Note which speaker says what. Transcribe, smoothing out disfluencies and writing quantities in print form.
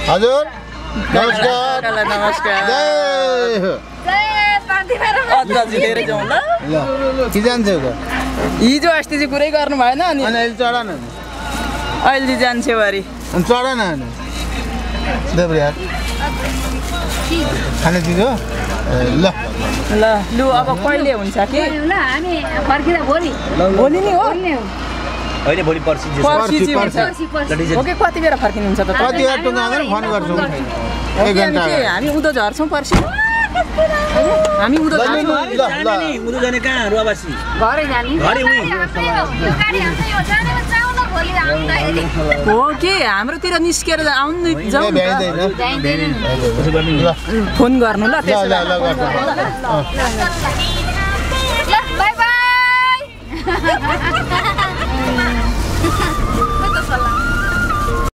Speaker 1: हजुर नमस्कार
Speaker 2: नमस्कार अझ धेरै जाउँ ल
Speaker 1: कि जान्छ
Speaker 2: हिजो अस्ति चाहिँ कुरै गर्नु भएन अनि
Speaker 1: अहिले चढा न
Speaker 2: अहिले जान्छ बारी
Speaker 1: अनि चढा न देब्रे यार खाने चिज हो ल
Speaker 2: ल लु अब कहिले हुन्छ कि
Speaker 3: ल हामी फर्किँदा भोलि
Speaker 2: भोलि नै हो
Speaker 4: होइन भोलि पर्सि
Speaker 2: पर्सि हुन्छ ओके कति बेला फर्किनुहुन्छ त
Speaker 1: कति बेला टुङ्गामा फोन गर्छौँ एक घन्टा
Speaker 2: हामी उदो झर्छौँ पर्सि हामी उदो
Speaker 4: उदो जाने कहाँ रुवाबासी
Speaker 3: घरै जाने
Speaker 4: घरै उही
Speaker 2: हो कि हाम्रोतिर निस्केर आउनु जाउँ फोन गर्नु ल त्यसो
Speaker 3: बाई बाई